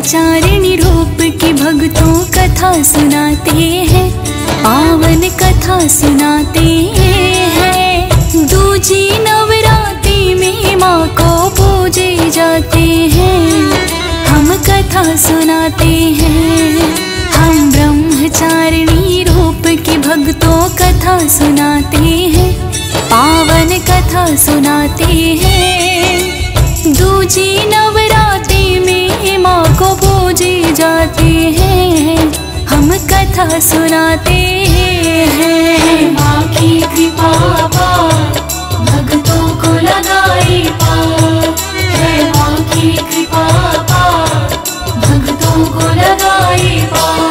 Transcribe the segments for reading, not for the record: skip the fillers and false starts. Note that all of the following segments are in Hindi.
ब्रह्मचारिणी रूप की भक्तों कथा सुनाते हैं, पावन कथा सुनाते हैं। दूजी नवरात्रि में माँ को पूजे जाते हैं, हम कथा सुनाते हैं। हम ब्रह्मचारिणी रूप की भक्तों कथा सुनाते हैं, पावन कथा सुनाते हैं। दूजी नवरात्रि में माँ को पूजे जाते हैं, हम कथा सुनाते हैं। माँ की कृपा पार भक्तों को लगाई पार, है माँ की कृपा पार भक्तों को लगाई पार।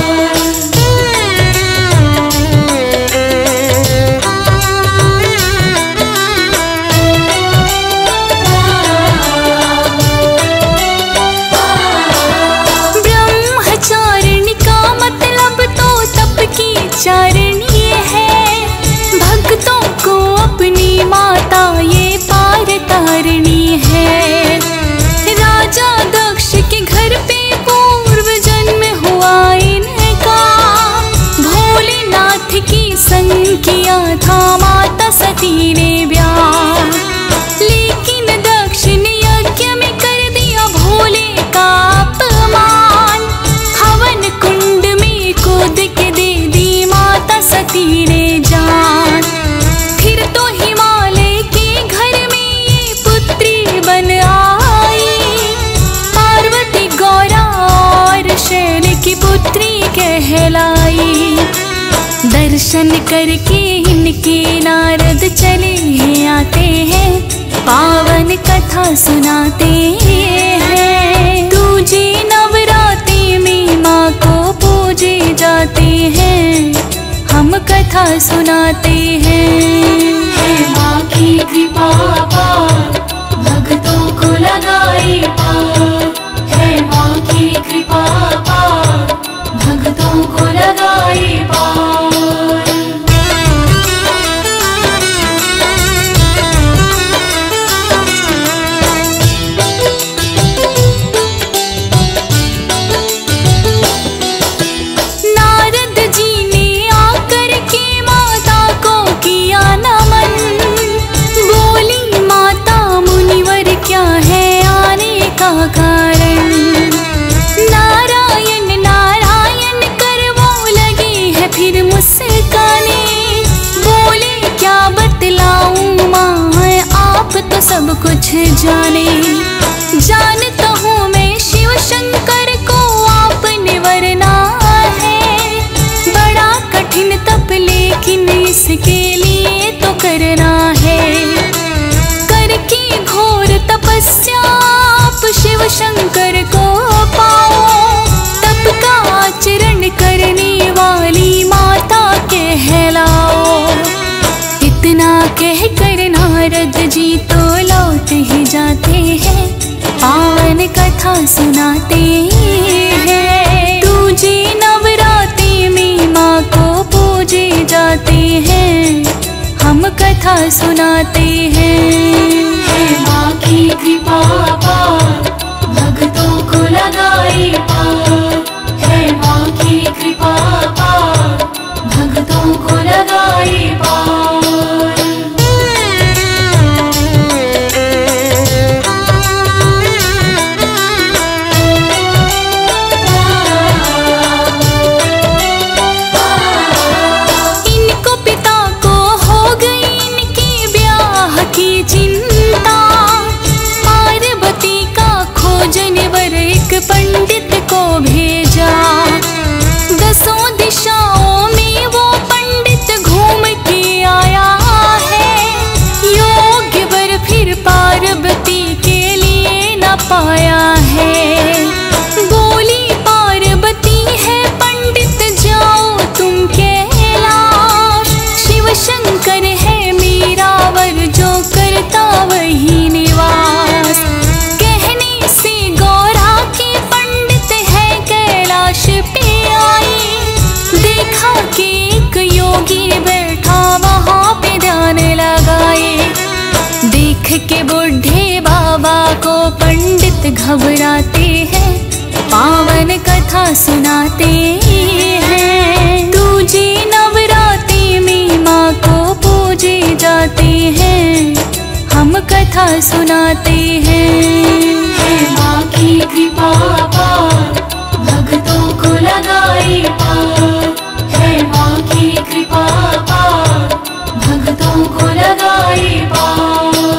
चारणी है, भक्तों को अपनी माता ये पार तारणी है। राजा दक्ष के घर पे पूर्व जन्म हुआ इनका, भोलेनाथ की संग किया था माता सती ने ब्याह। लेकिन दक्ष ने यज्ञ में कर दिया भोले का अपमान, हवन कुंड में कूद के सती ने जान। फिर तो हिमालय के घर में ये पुत्री बन आई, पार्वती गौरा और शैल की पुत्री कहलाई। दर्शन करके इनके नारद चले आते हैं, पावन कथा सुनाते हैं। दूजी नवरात्रि में माँ को पूजे जाते हैं, हम कथा सुनाते हैं। है माँ की कृपा पार भक्तों को लगाई पार, है माँ की कृपा पार भक्तों को लगाई पार। कारण नारायण नारायण कर वो लगे है फिर मुस्काने, बोले क्या बतलाऊं माँ आप तो सब कुछ जाने। जानता हूँ मैं शिव शंकर को आपने वरना है, बड़ा कठिन तप लेकिन इसके लिए तो करना है। करके घोर तपस्या शिव शंकर को पाओ, तप का आचरण करने वाली माता कहलाओ। इतना कह कर नारद जी तो लौट ही जाते हैं, पावन कथा सुनाते हैं। दूजी नवरात्रि में माँ को पूजे जाते हैं, हम कथा सुनाते हैं। है माँ की कृपा पार भक्तों को लगाई पार, है माँ की कृपा पार भक्तों को लगाई पार। इनको पिता को हो गई इनके ब्याह की चिंता, पार्वती का खोजने वर एक पंडित को भेजा। 10 दिशाओं में वो पंडित घूम के आया है, योग्य वर फिर पार्वती के लिए न पाया है। बोली पार्वती है पंडित जाओ तुम कैलाश, शिव शंकर है मेरा वर जो करता वही निवास। कहने से गौरा के पंडित है कैलाश पे आई, देखा कि एक योगी बैठा वहाँ पे ध्यान लगाए। देख के बुढ़े बाबा को पंडित घबराते हैं, पावन कथा सुनाते हैं। दूजे नवरात्रि में माँ को पूजे जाते हैं, हम कथा सुनाते हैं। है माँ की कृपा पार, भक्तों को लगाई पार। है माँ की कृपा पार, भक्तों को लगाई पार।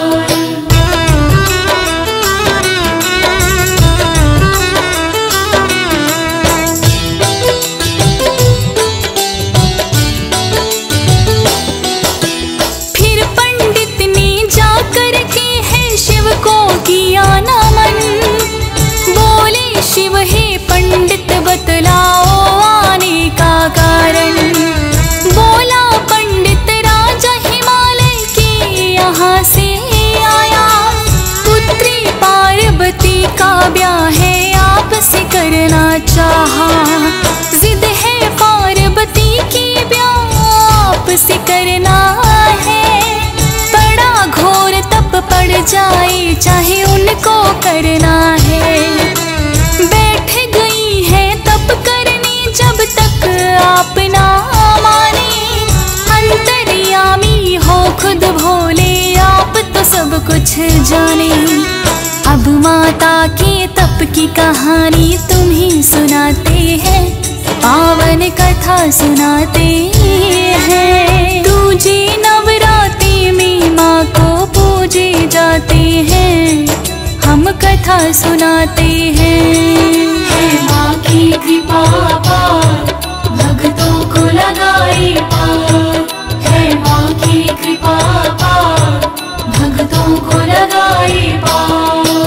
फिर पंडित ने जाकर के है शिव को किया नमन। बोले शिव हे पंडित बतलाओ आने का कारण। बोला पंडित राजा हिमालय के यहाँ से आया। पुत्री पार्वती का ब्याह है आपसे करना चाहा। जिद है पार्वती की ब्याह आपसे करना है। बड़ा घोर तप पड़ जाए चाहे उनको करना है। बैठ गई है तप करने जब तक आप ना माने। अंतर्यामी हो खुद भोले आप तो सब कुछ जाने। अब माता के तप की कहानी तुम्हें सुनाते हैं, पावन कथा सुनाते हैं। दूजे नवरात्रि में माँ को पूजे जाते हैं, हम कथा सुनाते हैं। है माँ की कृपा पार, भक्तों को लगाई पार। है माँ की कृपा पार, भक्तों को लगाई पार।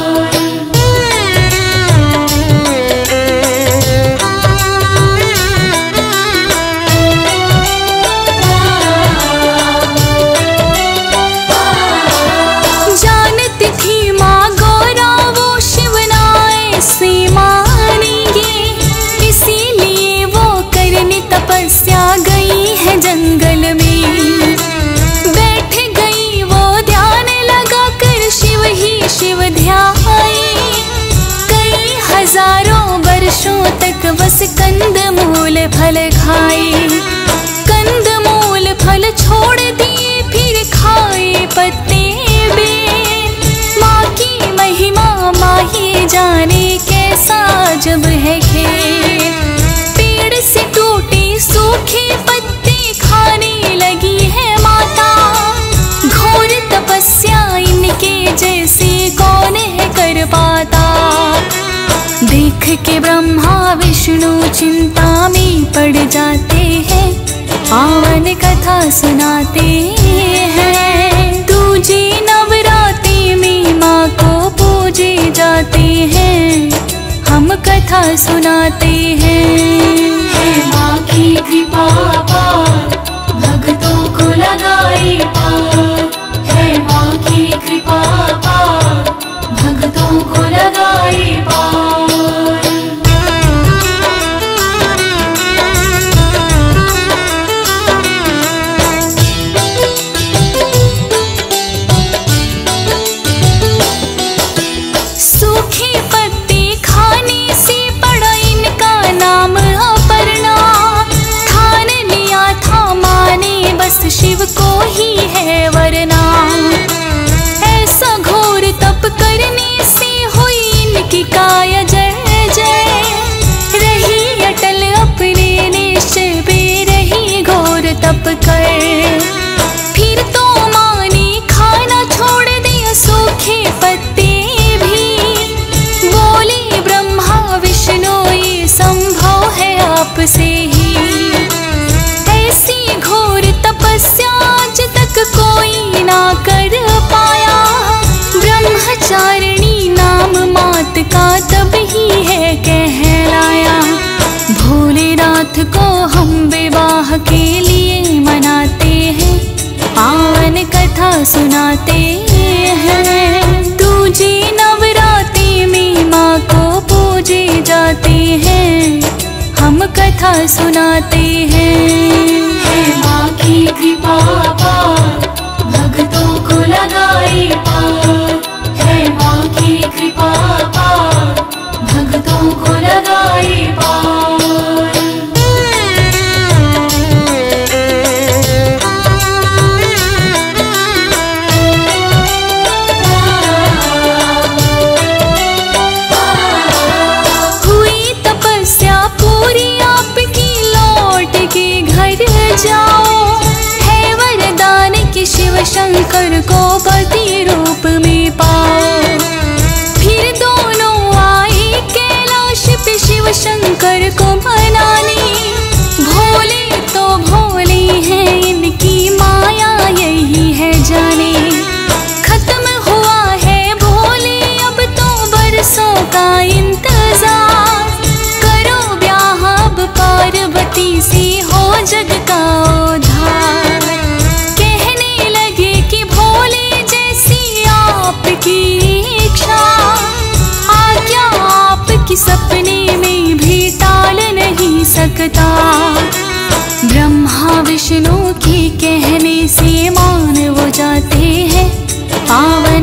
जानती थी माँ गौरा वो शिवनाए से मानेंगे, इसीलिए वो करने तपस्या गई है जंगल में। बैठ गई वो ध्यान लगा कर शिव ही शिव ध्याए। कई हजारों वर्षों तक बस कंद मूल फल खाए। कंद मूल फल छोड़ दिए फिर खाए पत्ते बेर। माँ की महिमा माँ ही जाने कैसा जब है खेल। पेड़ से टूटे सूखे पत्ते खाने लगी है माता। घोर तपस्या इनके जैसे कौन है कर पाता। देख के ब्रह्मा विष्णु चिंता में पड़ जाते हैं, पावन कथा सुनाते हैं। दूजे नवरात्रि में माँ को पूजे जाते हैं, हम कथा सुनाते हैं। है माँ की कृपा पार, भक्तों को लगाई पार। है माँ की कृपा पार, भक्तों को लगाई पार। सूखे पत्ते खाने से पड़ा इनका नाम अपर्णा। ठान लिया था माँ ने बस शिव को ही है वरना। ऐसा घोर तप करने से हुई इनकी काया जय जय। रही अटल अपने निश्चय पे रही घोर तप कर। फिर तो माँ ने खाना छोड़ दिया सूखे पत्ते भी। बोले ब्रह्मा विष्णु ये संभव है आपसे ही। ऐसी घोर तपस्या आज तक कोई ना कर पाया। ब्रह्मचारिणी नाम मात का तब ही है कहलाया। भोलेनाथ को हम विवाह के लिए मनाते हैं, पावन कथा सुनाते हैं। दूजे नवरात्रि में माँ को पूजे जाते हैं, हम कथा सुनाते हैं। है माँ की कृपा पार, भक्तों को लगाई पार। है माँ की कृपा पार, भक्तों को लगाई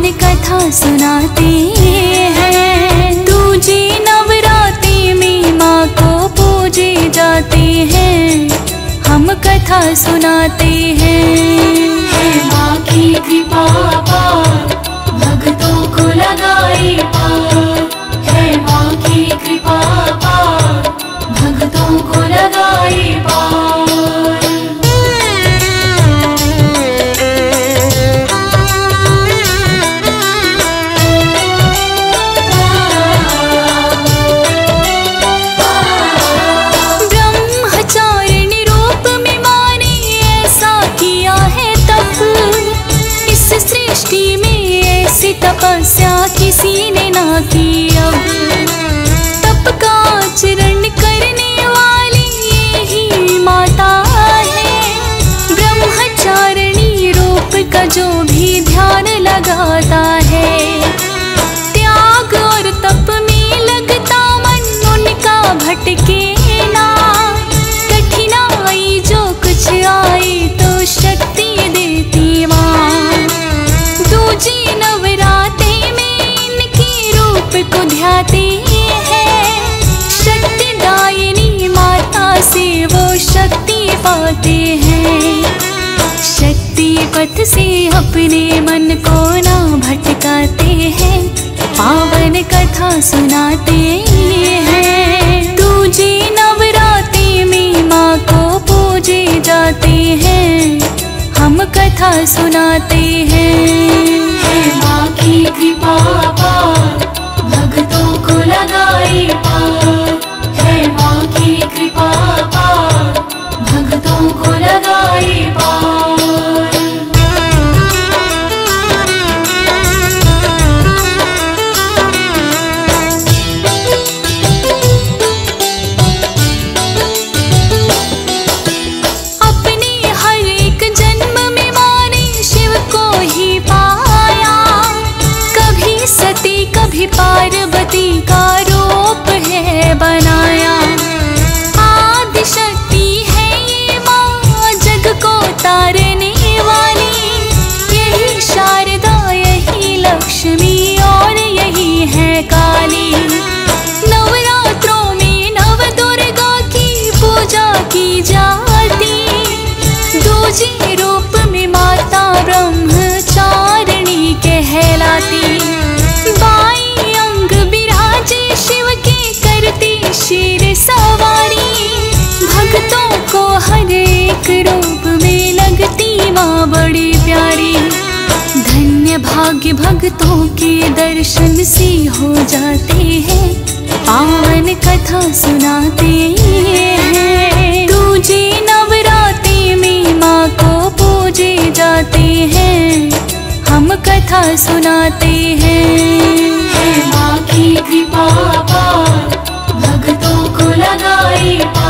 पावन कथा सुनाते हैं। दूजे नवरात्रि में माँ को पूजे जाते हैं, हम कथा सुनाते हैं। माँ की कृपा पार, भक्तों को लगाए पार। है माँ की कृपा पार, भक्तों को लगाए पार। ब्रह्मचारिणी रूप में माँ ने ऐसा किया है तप, इस सृष्टि में ऐसी तपस्या किसी ने ना की अब। तप का आचरण करने वाली यही माता है। ब्रह्मचारिणी रूप का जो भी ध्यान लगाता है, त्याग और तप में लगता मन उनका भटके ना। कठिनाई जो कुछ आए तो शक्ति देती माँ। दूजी नवरात्रि में इनके रूप को ध्याते हैं, शक्तिदायिनी माता से वो शक्ति पाते हैं। शक्ति पथ से अपने मन को ना भटकाते हैं, पावन कथा सुनाते हैं। दूजे नवरात्रि में माँ को पूजे जाते हैं, हम कथा सुनाते हैं। माँ की कृपा पार, भक्तों को लगाए पार। है माँ की कृपा पार, भक्तों को लगाए पार। अपने हर एक जन्म में माँ ने शिव को ही पाया। कभी सती कभी पार्वती का रूप है बनाया। आदि शक्ति है ये माँ, जग को तारने वाली। यही शारदा, यही लक्ष्मी और यही है काली। नवरात्रों में नव दुर्गा की पूजा की जाती। दूजे रूप में माता ब्रह्मचारिणी कहलाती। बाई अंग विराजे शिव के करती शीर सवारी। भक्तों को हर एक रूप में लगती माँ बड़ी प्यारी। धन्य भाग्य भक्तों के दर्शन से हो जाते हैं, पावन कथा सुनाते हैं। दूजे नवरात्रि में माँ को पूजे जाते हैं, हम कथा सुनाते हैं। माँ की कृपा पार, भक्तों को लगाए पार।